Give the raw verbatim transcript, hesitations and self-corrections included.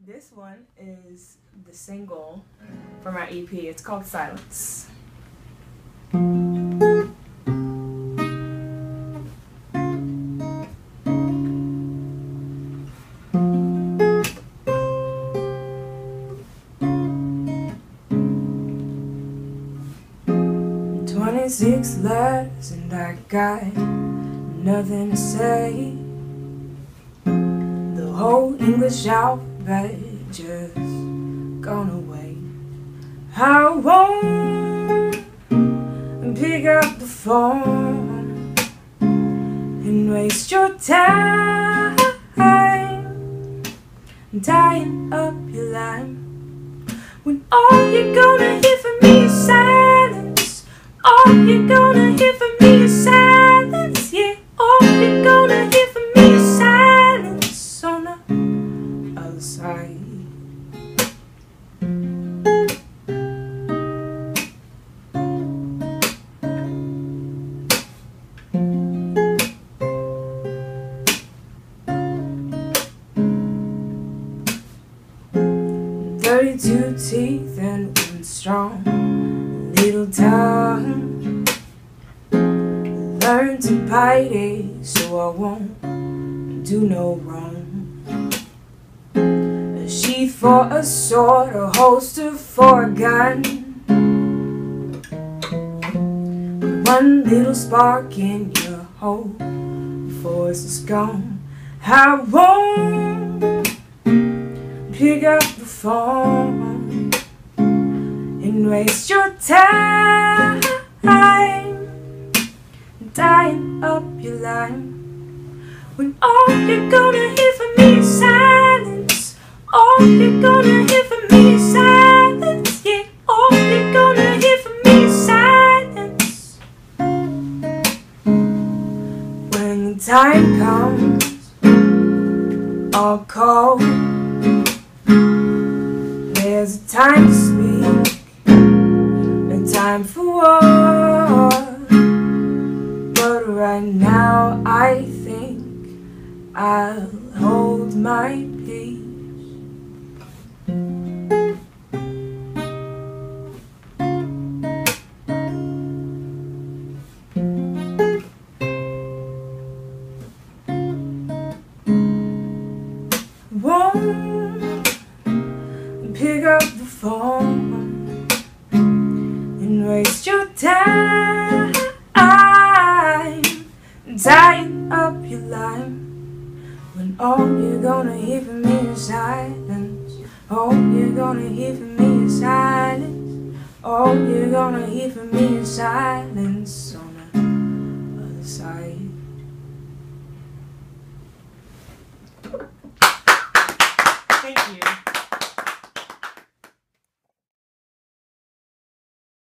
This one is the single from our E P. It's called Silence. Twenty-six letters and I got nothing to say. The whole English alphabet just gone away. I won't pick up the phone and waste your time tying up your line when all you're gonna hear from me is silence. All you're gonna hear from me is silence. Yeah, all you're gonna hear from me is silence on the other side. Thirty-two teeth and one strong little tongue. Learn to bite it so I won't do no wrong. A sheath for a sword, a holster for a gun. One little spark in your whole force is gone. I won't pick up the phone and waste your time tying up your line when all you're gonna hear from me is silence. All you're gonna hear from me is silence. Yeah, all you're gonna hear from me is silence. When the time comes, I'll call. There's a time to speak, a time for war. But right now I think I'll hold my peace. Won't pick up the phone and waste your time tying up your line when all you're gonna hear from me is silence. All you're gonna hear from me is silence. All you're gonna hear from me is silence on the other side. Thank you.